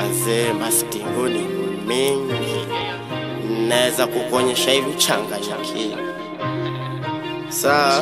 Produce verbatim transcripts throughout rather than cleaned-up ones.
Mazee mastingo ni mengi, naweza kukuonyesha hivi changanyikini. Saa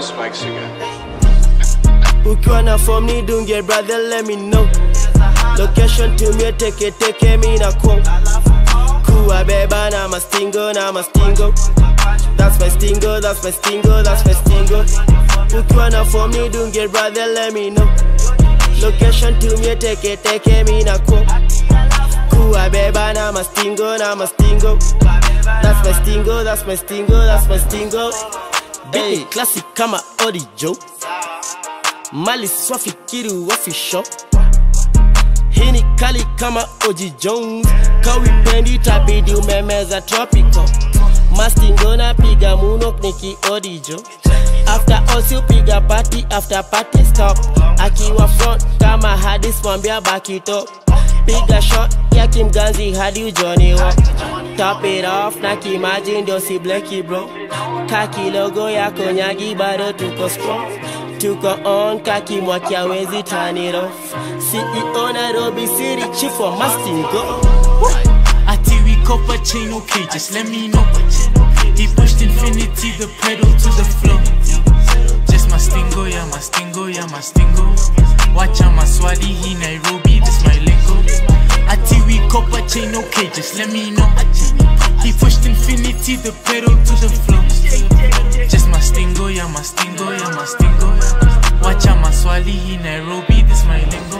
ukiwa na form ni dunge brother let me know. Location to me teke teke mi na kwa kuwa beba na mastingo na mastingo. That's my stingo, that's my stingo, that's my stingo. Ukiwa na form ni dunge brother let me know. Location to me teke teke mi na kwa kuwa beba na mastingo na mastingo. That's my stingo, that's my stingo, that's my stingo. Hey, classic kama Orijo, mali swafikiri wafisho. Hini kali kama Oji Jones, kawipendi tabidi umemeza tropical. Mastingo na piga munok niki Orijo. After all si piga party, after party stop. Akiwa front kama hadis mwambia back it up. Piga shot ya kimganzi hadi ujoni walk. Top it off na kimaji ndio si bleki bro. Kaki logo ya konyagi bado tuko strong. Tuko on kaki mwaki hawezi turn it off. C E O Nairobi City chief for Mastingo. Ati we copper chain okay just let me know. He pushed infinity the pedal to the floor. Just Mastingo ya Mastingo ya Mastingo. Wacha maswali hi Nairobi this my lingo. Ati we copper chain okay just let me know. He pushed infinity the pedal to the floor. Just Mastingo ya Mastingo ya Mastingo. Wacha maswali hi Nairobi this my lingo.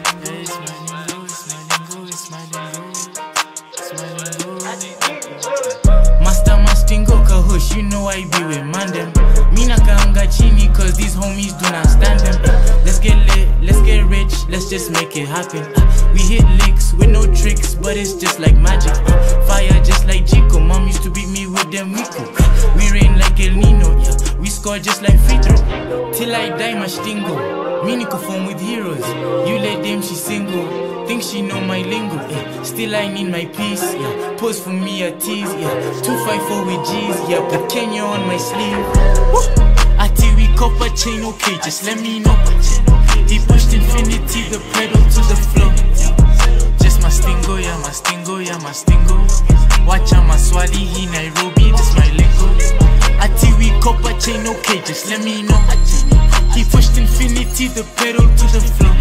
Master Mastingo kahush, you know I be with mandem. Mina kaanga chini cause these homies do not stand them. Let's get lit, let's get rich, let's just make it happen. We hit licks with no tricks, but it's just like magic. Fire just like Chico, mom used to beat me with them Miku. We rain like El Nino, yeah, we score just like free throw. Till I die Mastingo, me niko form with heroes. You let them, she single. Think she know my lingo, yeah. Still I need my peace, yeah. Pose for me a tease, yeah. two five four with G's, yeah. Put Kenya on my sleeve. Ati we copper chain, okay, just let me know. He pushed infinity, the pedal to the floor. Just Mastingo, yeah, Mastingo, yeah, Mastingo. Wacha maswali hi Nairobi, this my lingo. Ati we copper chain, okay, just let me know. He pushed infinity, the pedal to the floor.